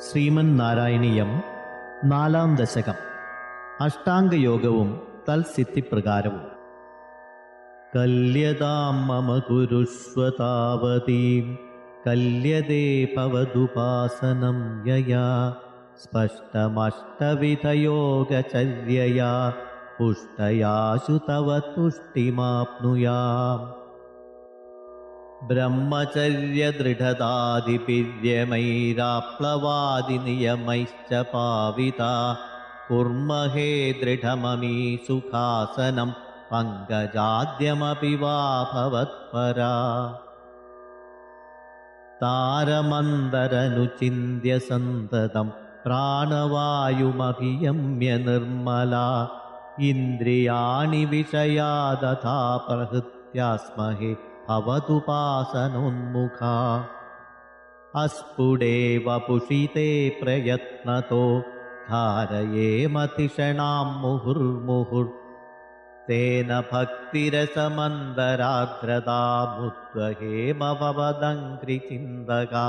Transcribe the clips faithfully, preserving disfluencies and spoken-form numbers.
ശ്രീമന്നാരായണീയം നാലാം ദശകം. അഷ്ടാംഗയോഗവും തൽസിദ്ധിപ്രകാരവും. കല്യതാം മമ കുരുഷ്വതാവതീം കല്യതേ ഭവദുപാസനം യയാ സ്പഷ്ടമഷ്ടവിധയോഗചര്യയാ പുഷ്ടയാശു തവ തുഷ്ടിമാപ്നുയാം. ബ്രഹ്മചര്യദൃഢതാദിപിര്യമൈരാപ്ലവാദിനിയമൈശ്ച പാവിതാ കുർമഹേ ദൃഢമമീ സുഖാസനം പങ്കജാദ്യമപി വാ ഭവത്പരാ. താരമന്തരനുചിന്യ സന്തതം പ്രാണവായുമഭിയമ്യ നിർമ്മലാ ഇന്ദ്രിയാണി വിഷയാ തഥാ പ്രഹൃത്യാസ്മഹേ ഭവതുപാസനോന്മുഖാ. അസ്ഫുടേവ പുഷിതേ പ്രയത്നതോ ധാരയേമതിഷണാം മുഹുർമുഹുർ തേന ഭക്തിരസമന്തരാദ്രതാമുദ്വഹേമ ഭവദംഘ്രിചിന്തകാ.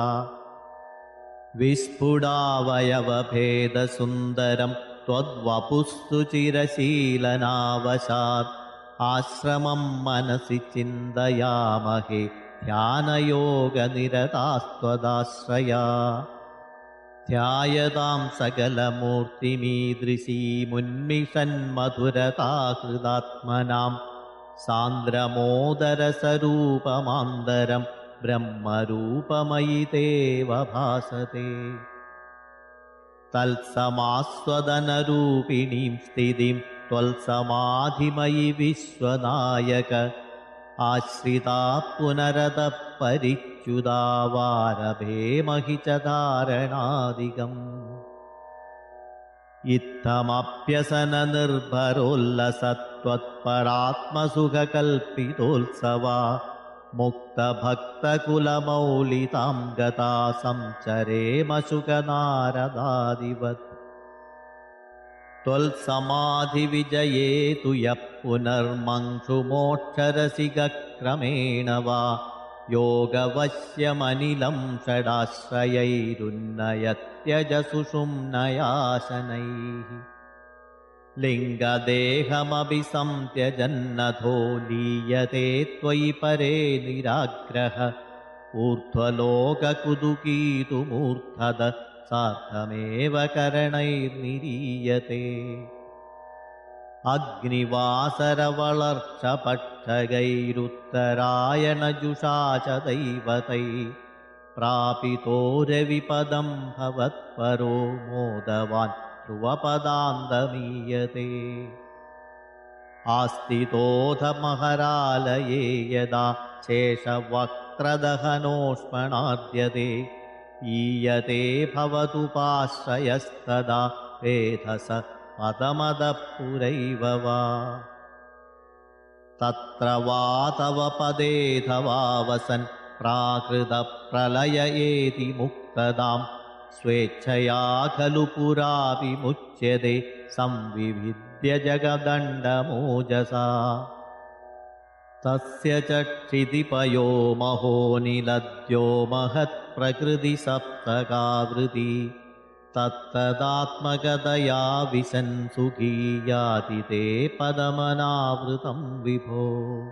വിസ്ഫുടാവയവഭേദസുന്ദരം ത്വദ്വപുസ്തു ചിരശീലനാവശാത് ആശ്രമം മനസി ചിന്തയാമഹേ ധ്യാനയോഗനിരതാസ്ത്വദാശ്രയാ. ധ്യായതാം സകലമൂർത്തിമീദൃശീമുന്മിഷന്മധുരതാഹൃദാത്മനാം സാന്ദ്രമോദരസരൂപമാന്തരം ബ്രഹ്മരൂപമയി തേവ ഭാസത്തെ. തത്സമാസ്വദനരൂപിണീം സ്ഥിതിം ത്വൽസമാധിമയി വിശ്വനായക ആശ്രിതാ പുനരത പരിച്യുതാവാരഭേമഹി ച ധാരണാദികം. ഇത്തമപ്യസന നിർഭരോല്ലസത്വത്പരാത്മസുഖകൽപ്പിതോത്സവാ മുക്തഭക്തകുലമൗലിതാം ഗതാ സംചരേമ ശുകനാരദാദിവത്. ത്വൽസമാധിവിജയേതു യഃ പുനർമംക്ഷുമോക്ഷരസികക്രമേണ വാ യോഗവശ്യമനിലം ഷഡാശ്രയൈരുന്നയത്യജ സുഷുമ്നയാശനൈഃ. ലിംഗദേഹമപി സംത്യജന്നധോ ലീയത്തെ ത്വയി പരേ നിരാഗ്രഹ ഊർധ്വലോകകുതുകീതുമൂർധത സാർത്ഥമേവ കരണൈർനിരീയത്തെ. അഗ്നിവാസരവളർഷപക്ഷഗൈരുത്തരായണജുഷാ ച ദൈവതൈ പ്രാപിതോ രവിപദം ഭവത്പരോ മോദവാൻ ധ്രുവപദാന്തമീയത്തെ. ആസ്ഥിതോധ മഹരാലയേ യദാ ശേഷവക്ത്രദഹനോഷ്മണാദ്യത്തെ ഈയത്തെ ഭവതുപാശ്രയസ്തദാ വേധസ പദമദഃപുരൈവ വാ. തത്ര വാ തവ പദേധവാ വസൻ പ്രാകൃതപ്രളയ ഏതി മുക്തദാം സ്വേച്ഛയാ ഖലു പുരാ വിമുച്യത്തെ സംവിവിദ്യ ജഗദണ്ഡമോജസാ. തസ്യ ച ക്ഷിതിപയോ മഹോ നിലദ്യോ മഹത്പ്രകൃതി സപ്തകാവൃതി തത്തദാത്മകതയാ വിശൻ സുഖീയാതി തേ പദമനാവൃതം വിഭോ.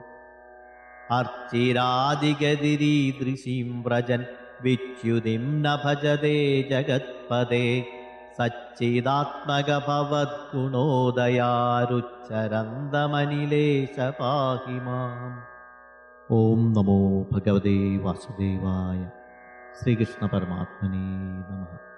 അർച്ചിരാദിഗതിരീദൃശീം വ്രജൻ വിച്യുതിം ന ഭജതേ ജഗത്പദേ സച്ചിദാത്മക ഭവദ്ഗുണോദയാരുച്ചരന്തമനിലേശ പാഹി മാം. ഓം നമോ ഭഗവതേ വാസുദേവായ. ശ്രീകൃഷ്ണ പരമാത്മനേ നമഃ.